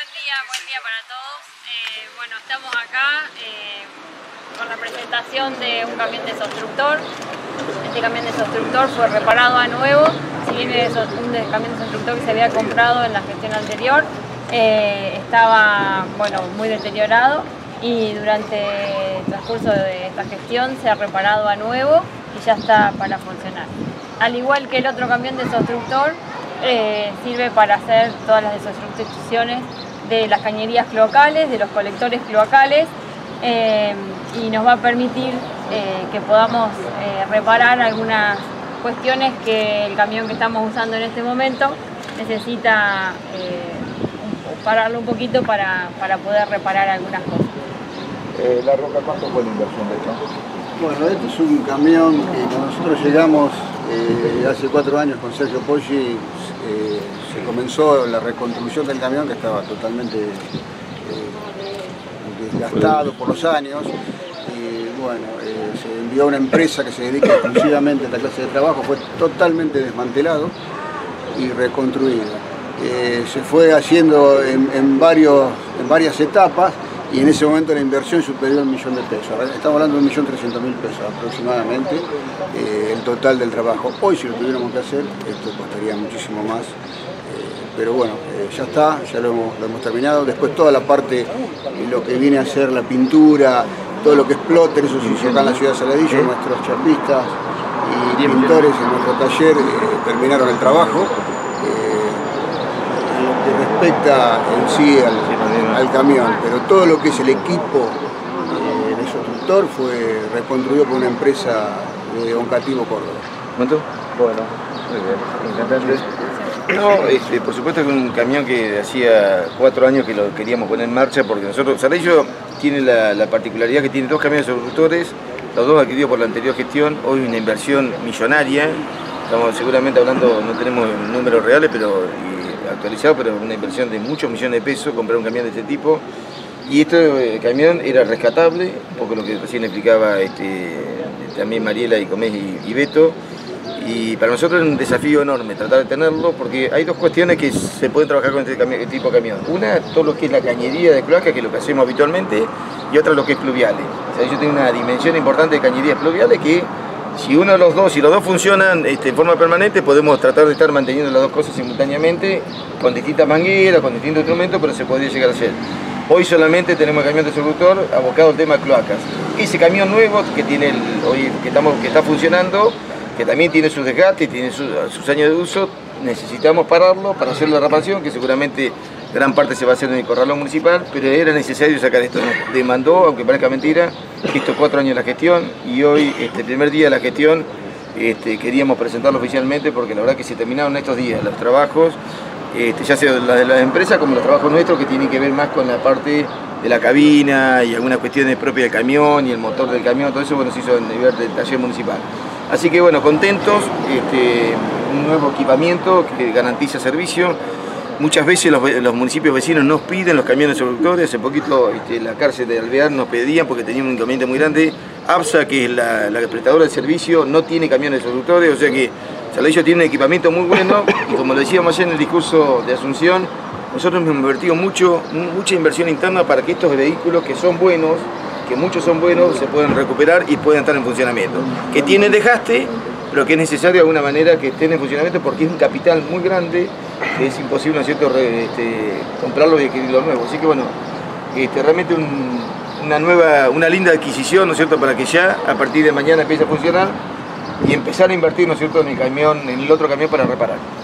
buen día para todos. Bueno, estamos acá con la presentación de un camión desobstructor. Este camión desobstructor fue reparado a nuevo, si bien es un camión desobstructor que se había comprado en la gestión anterior, estaba muy deteriorado y durante el transcurso de esta gestión se ha reparado a nuevo y ya está para funcionar. Al igual que el otro camión desobstructor, sirve para hacer todas las desobstrucciones de las cañerías cloacales, de los colectores cloacales, y nos va a permitir que podamos reparar algunas cuestiones que el camión que estamos usando en este momento necesita pararlo un poquito para poder reparar algunas cosas. La Roca, ¿cuánto fue la inversión de esto? Bueno, este es un camión que cuando nosotros llegamos hace 4 años con Sergio Poggi, se comenzó la reconstrucción del camión, que estaba totalmente desgastado por los años. Y bueno, se envió a una empresa que se dedica exclusivamente a esta clase de trabajo, fue totalmente desmantelado y reconstruido. Se fue haciendo en varias etapas, y en ese momento la inversión superó $1.000.000 de pesos. Estamos hablando de $1.300.000 aproximadamente, el total del trabajo. Hoy, si lo tuviéramos que hacer, esto costaría muchísimo más, pero bueno, ya está, ya lo hemos terminado. Después toda la parte, lo que viene a ser la pintura, todo lo que es plotter, eso se hizo acá en la ciudad de Saladillo. Nuestros chapistas y pintores en nuestro taller terminaron el trabajo. Que respecta en sí al camión, pero todo lo que es el equipo desobstructor fue reconstruido por una empresa de Oncativo, Córdoba. ¿Cuánto? Bueno, muy bien, encantante. No, por supuesto que es un camión que hacía 4 años que lo queríamos poner en marcha, porque nosotros, Saladillo tiene la particularidad que tiene 2 camiones desobstructores, los 2 adquiridos por la anterior gestión. Hoy una inversión millonaria, estamos seguramente hablando, no tenemos números reales, pero actualizado, pero una inversión de muchos millones de pesos, comprar un camión de este tipo. Y este camión era rescatable, un poco lo que recién explicaba también Mariela y Comés y Beto. Y para nosotros es un desafío enorme tratar de tenerlo, porque hay 2 cuestiones que se pueden trabajar con este tipo de camión. Una, todo lo que es la cañería de cloaca, que es lo que hacemos habitualmente, y otra, lo que es pluviales. O sea, ellos tienen una dimensión importante de cañerías pluviales que, si uno de los dos, si los dos funcionan en forma permanente, podemos tratar de estar manteniendo las 2 cosas simultáneamente, con distintas mangueras, con distintos instrumentos, pero se podría llegar a hacer. Hoy solamente tenemos el camión desobstructor abocado al tema de cloacas. Ese camión nuevo que tiene que está funcionando, que también tiene sus desgastes, tiene sus años de uso, necesitamos pararlo para hacer la reparación, que seguramente gran parte se va a hacer en el corralón municipal, pero era necesario sacar esto. Nos demandó, aunque parezca mentira, estos 4 años de la gestión, y hoy, el primer día de la gestión, queríamos presentarlo oficialmente, porque la verdad que se terminaron estos días los trabajos, ya sea la de la empresa como los trabajos nuestros, que tienen que ver más con la parte de la cabina y algunas cuestiones propias del camión y el motor del camión. Todo eso se hizo en el nivel del taller municipal. Así que bueno, contentos, un nuevo equipamiento que garantiza servicio. Muchas veces los municipios vecinos nos piden los camiones desobstructores. Hace poquito la cárcel de Alvear nos pedían, porque tenía un inconveniente muy grande. APSA, que es la prestadora del servicio, no tiene camiones desobstructores, o sea que Saladillo tiene un equipamiento muy bueno, y como lo decíamos ayer en el discurso de Asunción, nosotros hemos invertido mucha inversión interna para que estos vehículos, que son buenos, que muchos son buenos, se puedan recuperar y puedan estar en funcionamiento. Que tienen desgaste, pero que es necesario de alguna manera que estén en funcionamiento, porque es un capital muy grande, que es imposible, ¿no es cierto?, comprarlo y adquirirlo nuevo. Así que bueno, realmente una linda adquisición, ¿no es cierto?, para que ya a partir de mañana empiece a funcionar y empezar a invertir, ¿no es cierto?, en el otro camión para reparar.